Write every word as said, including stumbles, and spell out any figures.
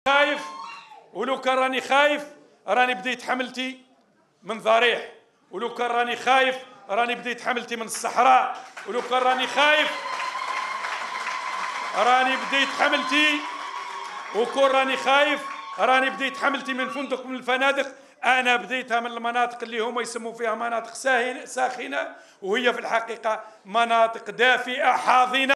خايف، ولو كان راني خايف راني بديت حملتي من ضريح، ولو كان راني خايف راني بديت حملتي من الصحراء، ولو كان راني خايف راني بديت حملتي، وكون راني خايف راني بديت حملتي من فندق من الفنادق. انا بديتها من المناطق اللي هما يسموا فيها مناطق ساخنه، وهي في الحقيقه مناطق دافئه حاضنه.